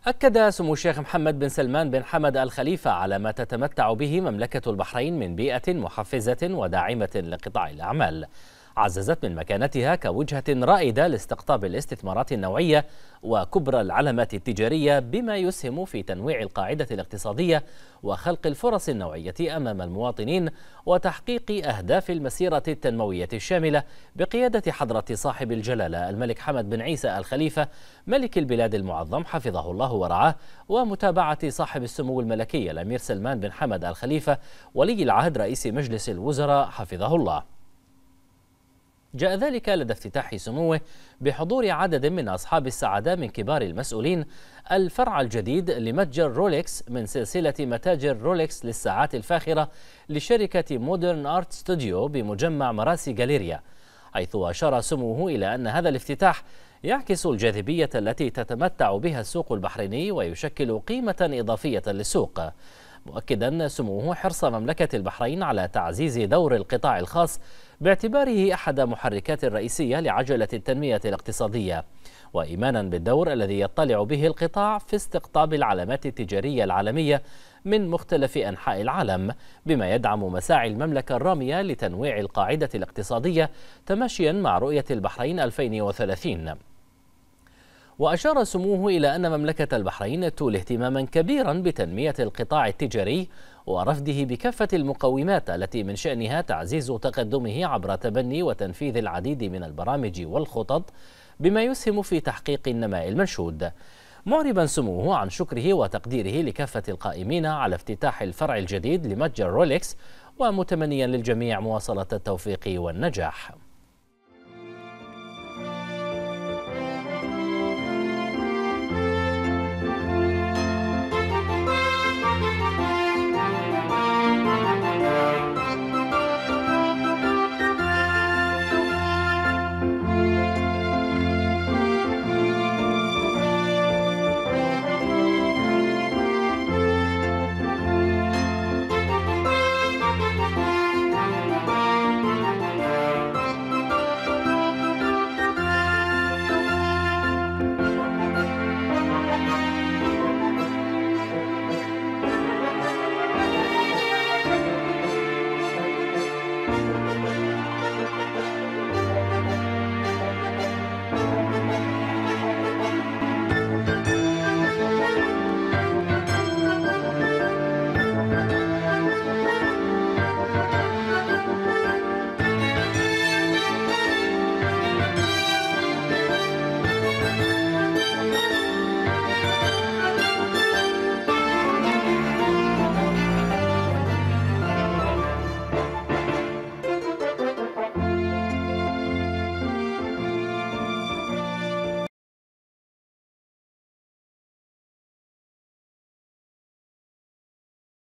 أكد سمو الشيخ محمد بن سلمان بن حمد آل خليفة على ما تتمتع به مملكة البحرين من بيئة محفزة وداعمة لقطاع الأعمال، عززت من مكانتها كوجهة رائدة لاستقطاب الاستثمارات النوعية وكبرى العلامات التجارية، بما يسهم في تنويع القاعدة الاقتصادية وخلق الفرص النوعية أمام المواطنين وتحقيق أهداف المسيرة التنموية الشاملة بقيادة حضرة صاحب الجلالة الملك حمد بن عيسى آل خليفة ملك البلاد المعظم حفظه الله ورعاه، ومتابعة صاحب السمو الملكي الأمير سلمان بن حمد آل خليفة ولي العهد رئيس مجلس الوزراء حفظه الله. جاء ذلك لدى افتتاح سموه بحضور عدد من أصحاب السعادة من كبار المسؤولين الفرع الجديد لمتجر رولكس من سلسلة متاجر رولكس للساعات الفاخرة لشركة مودرن آرت ستوديو بمجمع مراسي غاليريا، حيث أشار سموه إلى أن هذا الافتتاح يعكس الجاذبية التي تتمتع بها السوق البحريني ويشكل قيمة إضافية للسوق، مؤكدا سموه حرص مملكة البحرين على تعزيز دور القطاع الخاص باعتباره أحد محركات الرئيسية لعجلة التنمية الاقتصادية، وإيمانا بالدور الذي يطلع به القطاع في استقطاب العلامات التجارية العالمية من مختلف أنحاء العالم، بما يدعم مساعي المملكة الرامية لتنويع القاعدة الاقتصادية تماشيا مع رؤية البحرين 2030. وأشار سموه إلى أن مملكة البحرين تولي اهتماما كبيرا بتنمية القطاع التجاري ورفضه بكافة المقومات التي من شأنها تعزيز تقدمه عبر تبني وتنفيذ العديد من البرامج والخطط، بما يسهم في تحقيق النماء المنشود، معربا سموه عن شكره وتقديره لكافة القائمين على افتتاح الفرع الجديد لمتجر رولكس، ومتمنيا للجميع مواصلة التوفيق والنجاح.